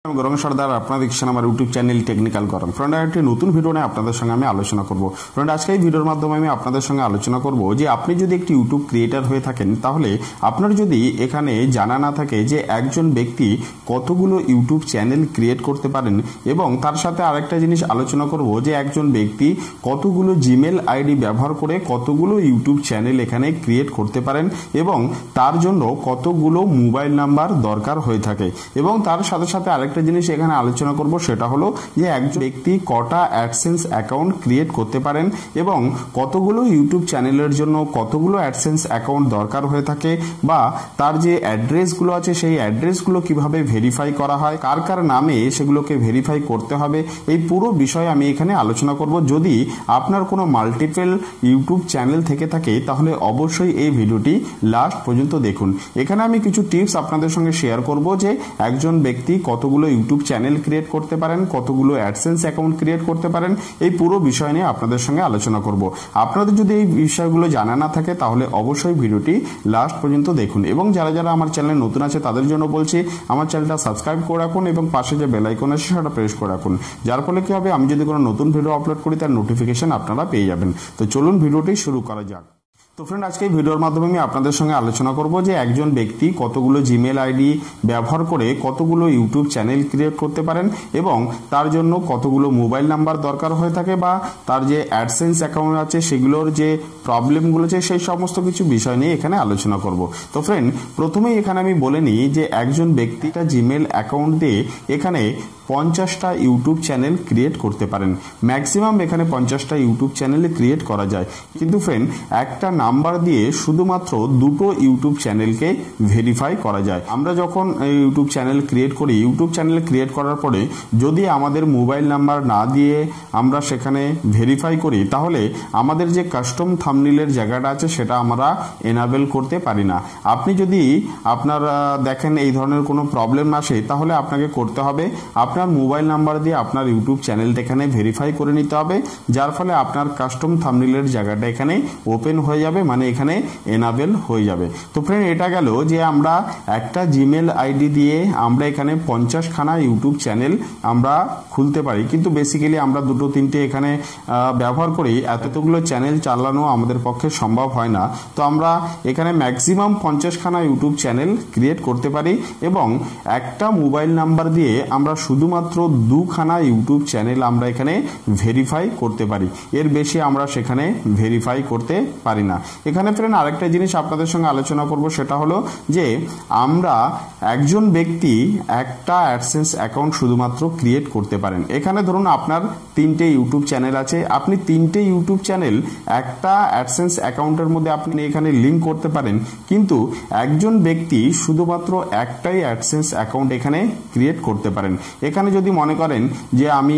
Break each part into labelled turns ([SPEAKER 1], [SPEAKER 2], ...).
[SPEAKER 1] গরম সর্দার আপনারা দেখছেন আমার ইউটিউব চ্যানেল টেকনিক্যাল গরম। ফ্রেন্ড, একটি নতুন ভিডিও নিয়ে আপনাদের সঙ্গে আমি আলোচনা করব। ফ্রেন্ড, আজকে এই ভিডিওর মাধ্যমে আমি আপনাদের সঙ্গে আলোচনা করব যে আপনি যদি একটি ইউটিউব ক্রিয়েটার হয়ে থাকেন, তাহলে আপনার যদি এখানে জানা না থাকে যে একজন ব্যক্তি কতগুলো ইউটিউব চ্যানেল ক্রিয়েট করতে পারেন, এবং তার সাথে আরেকটা জিনিস আলোচনা করব যে একজন ব্যক্তি কতগুলো জিমেল আইডি ব্যবহার করে কতগুলো ইউটিউব চ্যানেল এখানে ক্রিয়েট করতে পারেন, এবং তার জন্য কতগুলো মোবাইল নাম্বার দরকার হয়ে থাকে। এবং তার সাথে সাথে আরেকটা জিনিস এখানে আলোচনা করব, সেটা হলো যে একজন ব্যক্তি কটা অ্যাডসেন্স অ্যাকাউন্ট ক্রিয়েট করতে পারেন এবং কতগুলো ইউটিউব চ্যানেলের জন্য কতগুলো অ্যাডসেন্স অ্যাকাউন্ট দরকার হয়ে থাকে, বা তার যে অ্যাড্রেসগুলো আছে সেই অ্যাড্রেসগুলো কিভাবে ভেরিফাই করা হয়, কার কার নামে সেগুলোকে ভেরিফাই করতে হবে, এই পুরো বিষয়ে আমি এখানে আলোচনা করব। যদি আপনার কোনো মাল্টিপল ইউটিউব চ্যানেল থেকে থাকে তাহলে অবশ্যই এই ভিডিওটি লাস্ট পর্যন্ত দেখুন। এখানে আমি কিছু টিপস আপনাদের সঙ্গে শেয়ার করব যে একজন ব্যক্তি কতগুলো ইউটিউব চ্যানেল ক্রিয়েট করতে পারেন, কতগুলো অ্যাডসেন্স অ্যাকাউন্ট ক্রিয়েট করতে পারেন, এই পুরো বিষয় নিয়ে আপনাদের সঙ্গে আলোচনা করব। আপনাদের যদি এই বিষয়গুলো জানা না থাকে তাহলে অবশ্যই ভিডিওটি লাস্ট পর্যন্ত দেখুন। এবং যারা যারা আমার চ্যানেলে নতুন আছে তাদের জন্য বলছি, আমার চ্যানেলটা সাবস্ক্রাইব করে রাখুন এবং পাশে যে বেল আইকন আছে সেটা প্রেস করে রাখুন, যার ফলে কি হবে, আমি যদি কোনো নতুন ভিডিও আপলোড করি তার নোটিফিকেশন আপনারা পেয়ে যাবেন। তো চলুন ভিডিওটি শুরু করা যাক। তো ফ্রেন্ড, আজকে এই ভিডিওর মাধ্যমে আমি আপনাদের সঙ্গে আলোচনা করব যে একজন ব্যক্তি কতগুলো জিমেল আইডি ব্যবহার করে কতগুলো ইউটিউব চ্যানেল ক্রিয়েট করতে পারেন, এবং তার জন্য কতগুলো মোবাইল নাম্বার দরকার হয়ে থাকে, বা তার যে অ্যাডসেন্স অ্যাকাউন্ট আছে সেগুলোর যে প্রবলেমগুলো আছে সেই সমস্ত কিছু বিষয় নিয়ে এখানে আলোচনা করব। তো ফ্রেন্ড, প্রথমেই এখানে আমি বলে নিই যে একজন ব্যক্তিটা জিমেল অ্যাকাউন্ট দিয়ে এখানে 50টা ইউটিউব চ্যানেল ক্রিয়েট করতে পারেন। ম্যাক্সিমাম এখানে 50টা ইউটিউব চ্যানেল ক্রিয়েট করা যায়, কিন্তু ফ্রেন্ড একটা নাম্বার দিয়ে শুধুমাত্র দুটো ইউটিউব চ্যানেলকে ভেরিফাই করা যায়। আমরা যখন ইউটিউব চ্যানেল ক্রিয়েট করি, ইউটিউব চ্যানেল ক্রিয়েট করার পরে যদি আমাদের মোবাইল নাম্বার না দিয়ে আমরা সেখানে ভেরিফাই করি, তাহলে আমাদের যে কাস্টম থাম্বনেইলের জায়গাটা আছে সেটা আমরা এনাবেল করতে পারি না। আপনি যদি আপনারা দেখেন এই ধরনের কোনো প্রবলেম আসে, তাহলে আপনাকে করতে হবে আপনার মোবাইল নাম্বার দিয়ে আপনার ইউটিউব চ্যানেলটা এখানে ভেরিফাই করে নিতে হবে, যার ফলে আপনার কাস্টম থাম্বনেইলের জায়গাটা এখানে ওপেন হয়ে যাবে, মানে এখানে এনাবেল হয়ে যাবে। তো ফ্রেন্ড, এটা গেল যে আমরা একটা জিমেল আইডি দিয়ে আমরা এখানে 50খানা ইউটিউব চ্যানেল আমরা খুলতে পারি, কিন্তু বেসিক্যালি আমরা দুটো তিনটে এখানে ব্যবহার করি, এতগুলো চ্যানেল চালানো আমাদের পক্ষে সম্ভব হয় না। তো আমরা এখানে ম্যাক্সিমাম 50খানা ইউটিউব চ্যানেল ক্রিয়েট করতে পারি, এবং একটা মোবাইল নাম্বার দিয়ে আমরা শুধুমাত্র 2খানা ইউটিউব চ্যানেল আমরা এখানে ভেরিফাই করতে পারি, এর বেশি আমরা সেখানে ভেরিফাই করতে পারি না। এখানে ফ্রেন্ড আরেকটা জিনিস আপনাদের সঙ্গে আলোচনা করব, সেটা হলো যে আমরা একজন ব্যক্তি একটা অ্যাডসেন্স অ্যাকাউন্ট শুধুমাত্র ক্রিয়েট করতে পারেন। এখানে ধরুন আপনার 3টে ইউটিউব চ্যানেল আছে, আপনি 3টে ইউটিউব চ্যানেল একটা অ্যাডসেন্স অ্যাকাউন্টের মধ্যে আপনি এখানে লিঙ্ক করতে পারেন, কিন্তু একজন ব্যক্তি শুধুমাত্র একটাই অ্যাডসেন্স অ্যাকাউন্ট এখানে ক্রিয়েট করতে পারেন। এখানে যদি মনে করেন যে আমি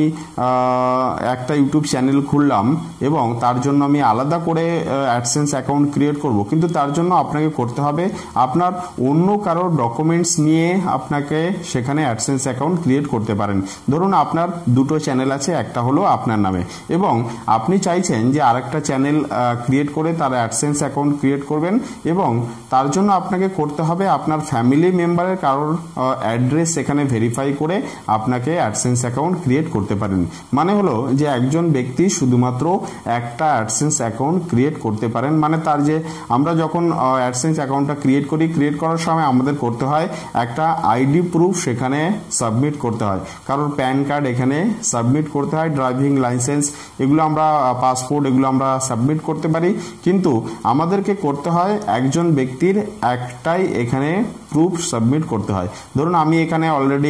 [SPEAKER 1] একটা ইউটিউব চ্যানেল খুললাম এবং তার জন্য আমি আলাদা করে অ্যাডসেন্স অ্যাকাউন্ট ক্রিয়েট করব, কিন্তু তার জন্য আপনাকে করতে হবে আপনার অন্য কারোর ডকুমেন্টস নিয়ে আপনাকে সেখানে অ্যাডসেন্স অ্যাকাউন্ট ক্রিয়েট করতে পারেন। ধরুন আপনার দুটো চ্যানেল আছে, একটা হলো আপনার নামে, এবং আপনি চাইছেন যে আরেকটা চ্যানেল ক্রিয়েট করে তার অ্যাডসেন্স অ্যাকাউন্ট ক্রিয়েট করবেন, এবং তার জন্য আপনাকে করতে হবে আপনার ফ্যামিলি মেম্বারের কারোর অ্যাড্রেস এখানে ভেরিফাই করে আপনাকে অ্যাডসেন্স অ্যাকাউন্ট ক্রিয়েট করতে পারেন। মানে হলো যে একজন ব্যক্তি শুধুমাত্র একটা অ্যাডসেন্স অ্যাকাউন্ট ক্রিয়েট করতে পারেন, মানে তার যে আমরা যখন অ্যাডসেন্স অ্যাকাউন্টটা ক্রিয়েট করার সময় আমাদের করতে হয় একটা আইডি প্রুফ সেখানে সাবমিট করতে হয়, কারোর প্যান কার্ড এখানে সাবমিট করতে হয়, ড্রাইভিং লাইসেন্স এগুলো আমরা, পাসপোর্ট এগুলো আমরা সাবমিট করতে পারি, কিন্তু আমাদেরকে করতে হয় একজন ব্যক্তির একটাই এখানে প্রুফ সাবমিট করতে হয়। ধরুন আমি এখানে অলরেডি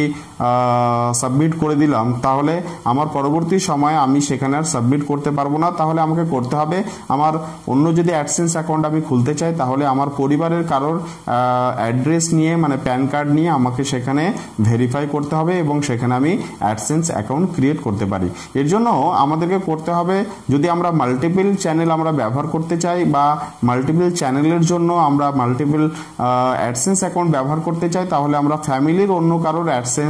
[SPEAKER 1] সাবমিট করে দিলাম, তাহলে আমার পরবর্তী সময়ে আমি সেখানে আর সাবমিট করতে পারবো না, তাহলে আমাকে করতে হবে আমার অন্য যদি অ্যাডসেন্স অ্যাকাউন্ট আমি খুলতে চাই, তাহলে আমার পরিবারের কারোর অ্যাড্রেস নিয়ে মানে প্যান কার্ড নিয়ে আমাকে সেখানে ভেরিফাই করতে হবে, এবং সেখানে আমি অ্যাডসেন্স অ্যাকাউন্ট ক্রিয়েট করতে পারি। এর জন্য আমাদেরকে করতে হবে, যদি আমরা মাল্টিপল চ্যানেল আমরা ব্যবহার করতে চাই, বা মাল্টিপল চ্যানেলের জন্য আমরা মাল্টিপল অ্যাডসেন্স অ্যাকাউন্ট ব্যবহার করতে চাই, তাহলে আমরা ফ্যামিলির অন্য কারোর অ্যাডসেন্স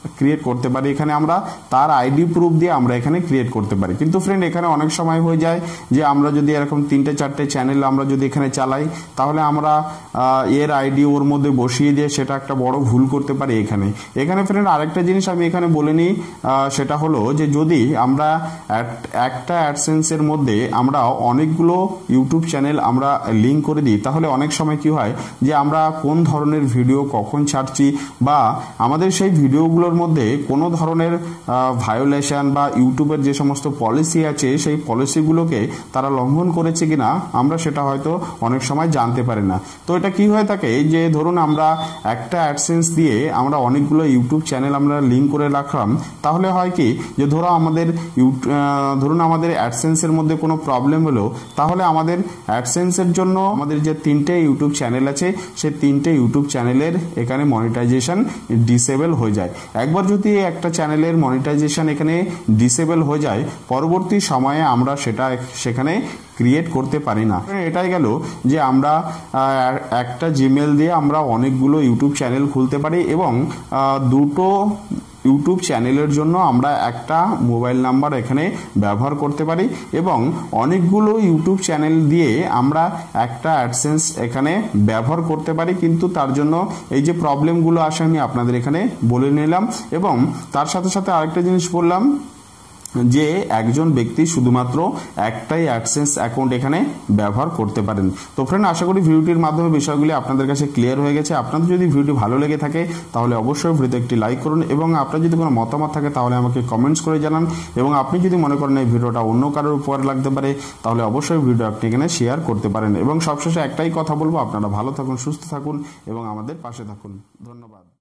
[SPEAKER 1] ক্রিয়েট করতে পারি, এখানে আমরা তার আইডি প্রুফ দিয়ে আমরা এখানে ক্রিয়েট করতে পারি। কিন্তু ফ্রেন্ড এখানে অনেক সময় হয়ে যায় যে আমরা যদি এরকম 3-4টে চ্যানেল আমরা যদি এখানে চালাই, তাহলে আমরা এর আইডি ওর মধ্যে বসিয়ে দিয়ে সেটা একটা বড় ভুল করতে পারি। এখানে ফ্রেন্ড আরেকটা জিনিস আমি এখানে বলে নিই, সেটা হলো যে যদি আমরা একটা অ্যাডসেন্সের মধ্যে আমরা অনেকগুলো ইউটিউব চ্যানেল আমরা লিঙ্ক করে দিই, তাহলে অনেক সময় কি হয় যে আমরা কোন ধরনের ভিডিও কখন ছাড়ছি বা আমাদের সেই ভিডিওগুলোর মধ্যে কোনো ধরনের ভায়োলেশন বা ইউটিউবের যে সমস্ত পলিসি আছে সেই পলিসিগুলোকে তারা লঙ্ঘন করেছে কিনা আমরা সেটা হয়তো অনেক সময় জানতে পারি না। তো এটা কি হয়ে থাকে যে ধরুন আমরা একটা অ্যাডসেন্স দিয়ে আমরা অনেকগুলো ইউটিউব চ্যানেল আমরা লিঙ্ক করে রাখলাম, তাহলে হয় কি যে ধরুন আমাদের অ্যাডসেন্সের মধ্যে কোনো প্রবলেম হলো, তাহলে আমাদের অ্যাডসেন্সের জন্য আমাদের যে 3টে ইউটিউব চ্যানেল আছে সেই 3টে ইউটিউব চ্যানেলের এখানে মনিটাইজেশন ডিসেবল হয়ে যায়। একবার যদি একটা চ্যানেলের মনিটাইজেশন এখানে ডিসেবল হয়ে যায়, পরবর্তী সময়ে আমরা সেখানে ক্রিয়েট করতে পারি না। এটাই গেল যে আমরা একটা জিমেল দিয়ে আমরা অনেকগুলো ইউটিউব চ্যানেল খুলতে পারি এবং দুটো ইউটিউব চ্যানেলের জন্য আমরা একটা মোবাইল নাম্বার এখানে ব্যবহার করতে পারি এবং অনেকগুলো ইউটিউব চ্যানেল দিয়ে আমরা একটা অ্যাডসেন্স এখানে ব্যবহার করতে পারি। কিন্তু তার জন্য এই যে প্রবলেমগুলো আসে আমি আপনাদের এখানে বলে নিলাম এবং তার সাথে সাথে আরেকটা জিনিস বললাম যে একজন ব্যক্তি শুধুমাত্র একটাই অ্যাডসেন্স অ্যাকাউন্ট এখানে ব্যবহার করতে পারেন। তো ফ্রেন্ড, আশা করি ভিডিওটির মাধ্যমে বিষয়গুলি আপনাদের কাছে ক্লিয়ার হয়ে গেছে। আপনাদের যদি ভিডিওটি ভালো লেগে থাকে তাহলে অবশ্যই ভিডিওতে একটি লাইক করুন এবং আপনার যদি কোনো মতামত থাকে তাহলে আমাকে কমেন্টস করে জানান এবং আপনি যদি মনে করেন এই ভিডিওটা অন্য কারোর উপকার লাগতে পারে তাহলে অবশ্যই ভিডিও আপনি এখানে শেয়ার করতে পারেন। এবং সবশেষে একটাই কথা বলবো, আপনারা ভালো থাকুন, সুস্থ থাকুন এবং আমাদের পাশে থাকুন। ধন্যবাদ।